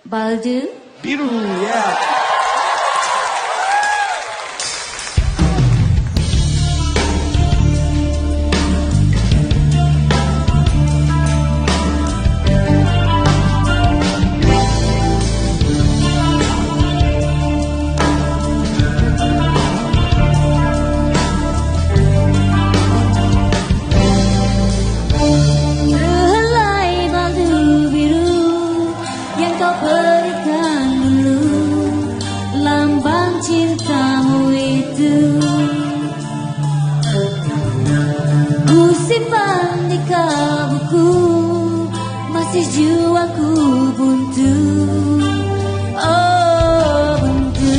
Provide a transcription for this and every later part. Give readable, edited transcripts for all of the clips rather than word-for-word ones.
Baldu biru ya. Masih jiwaku buntu, oh buntu.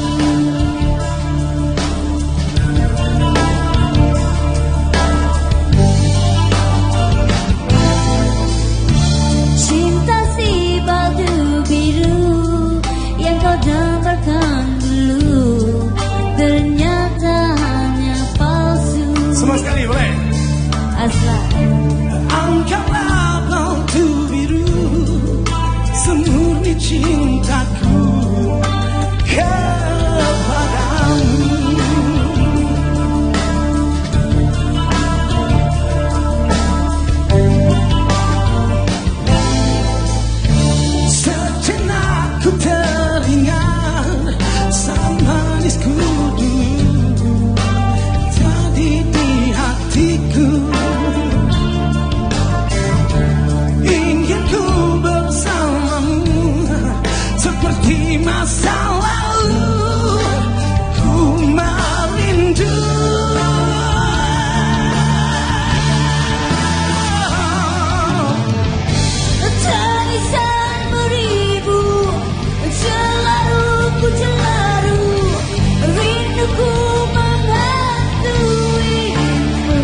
Cinta si baldu biru yang kau damparkan dulu ternyata hanya palsu. Semua sekali boleh. Asal angkatlah baldu biru semurni cintaku kepadamu. Sejenak ku teringat sang manisku dulu tadi di hatiku. Seperti masa lalu ku merindu. Tarisan beribu celaru ku celaru rinduku menghantuimu.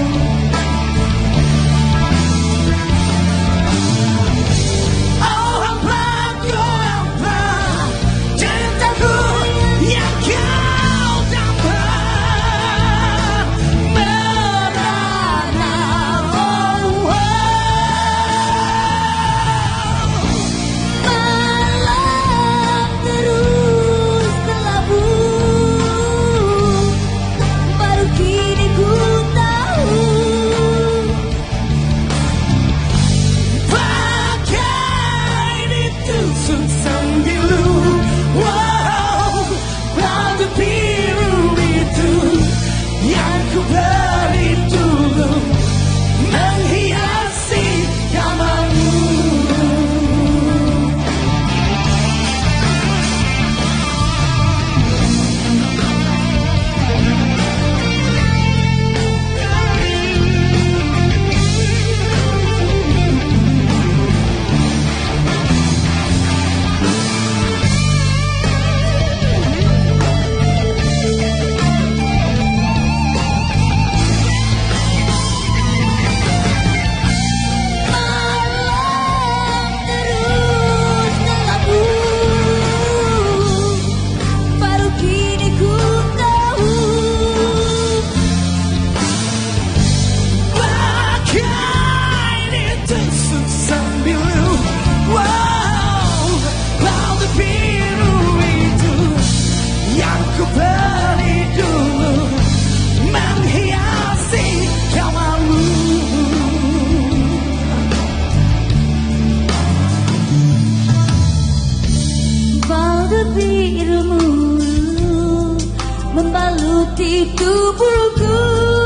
Membaluti tubuhku,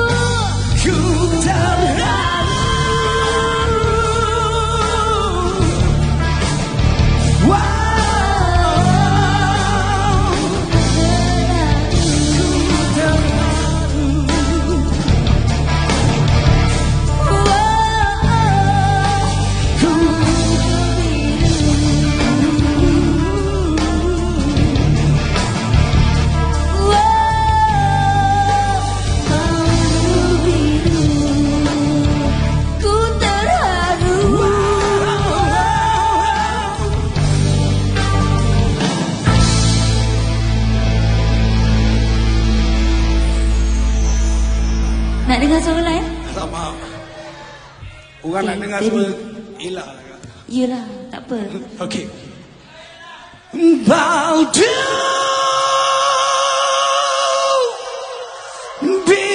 ku terharu. Wow, ku terharu. Wow, ku nak dengar suara lain? Tak maaf. Orang nak dengar suara Ella. Yelah, tak apa. Okey. bow down